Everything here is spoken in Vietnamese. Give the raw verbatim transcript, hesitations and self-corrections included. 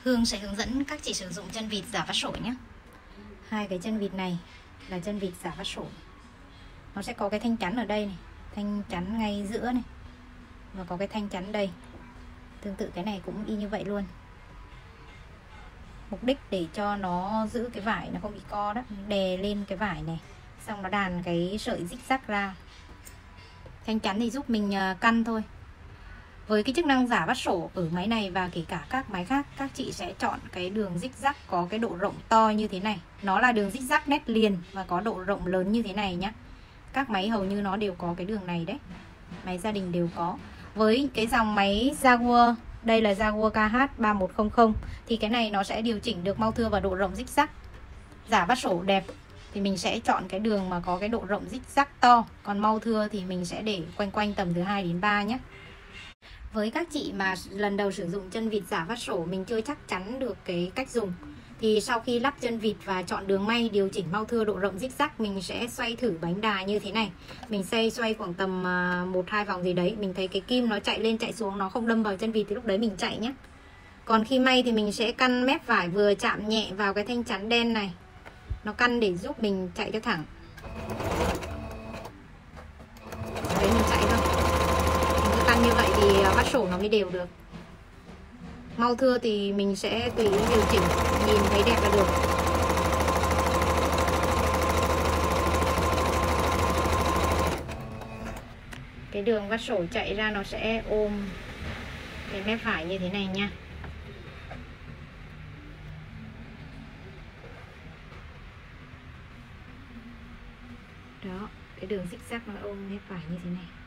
Hương sẽ hướng dẫn các chị sử dụng chân vịt giả vắt sổ nhé. Hai cái chân vịt này là chân vịt giả vắt sổ. Nó sẽ có cái thanh chắn ở đây này, thanh chắn ngay giữa này, và có cái thanh chắn đây. Tương tự cái này cũng y như vậy luôn. Mục đích để cho nó giữ cái vải nó không bị co đó, đè lên cái vải này, xong nó đàn cái sợi zig zag ra. Thanh chắn thì giúp mình căn thôi. Với cái chức năng giả vắt sổ ở máy này và kể cả các máy khác, các chị sẽ chọn cái đường zig zag có cái độ rộng to như thế này. Nó là đường zig zag nét liền và có độ rộng lớn như thế này nhá. Các máy hầu như nó đều có cái đường này đấy. Máy gia đình đều có. Với cái dòng máy Jaguar, đây là Jaguar K H ba một không không, thì cái này nó sẽ điều chỉnh được mau thưa và độ rộng zig zag. Giả vắt sổ đẹp thì mình sẽ chọn cái đường mà có cái độ rộng zig zag to. Còn mau thưa thì mình sẽ để quanh quanh tầm từ hai đến ba nhé. Với các chị mà lần đầu sử dụng chân vịt giả vắt sổ, mình chưa chắc chắn được cái cách dùng, thì sau khi lắp chân vịt và chọn đường may điều chỉnh mau thưa độ rộng zig zag, mình sẽ xoay thử bánh đà như thế này. Mình xoay xoay khoảng tầm một hai vòng gì đấy, mình thấy cái kim nó chạy lên chạy xuống, nó không đâm vào chân vịt thì lúc đấy mình chạy nhé. Còn khi may thì mình sẽ căn mép vải vừa chạm nhẹ vào cái thanh chắn đen này, nó căn để giúp mình chạy cho thẳng. Đấy, mình chạy thôi. Mình cứ căn như vậy thì vắt sổ nó mới đều được. Mau thưa thì mình sẽ tùy ý điều chỉnh, nhìn thấy đẹp là được. Cái đường vắt sổ chạy ra nó sẽ ôm cái mép phải như thế này nha. Đó, cái đường zig zag nó ôm mép phải như thế này.